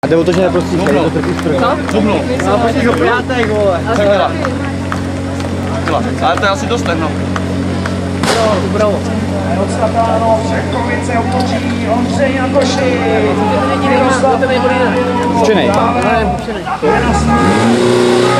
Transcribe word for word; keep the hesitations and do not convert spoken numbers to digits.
jde o to, že neprostý se, je to trpí stroj. Co? Zubnu. No, pojď ho prátek, vole. Takhle. Ale to je asi dost tehno. Bravo, bravo. Rozstatáno, Přechovice otočí, Ondřej na koši. To není nejvíc, to není bolí. Včenej. Je na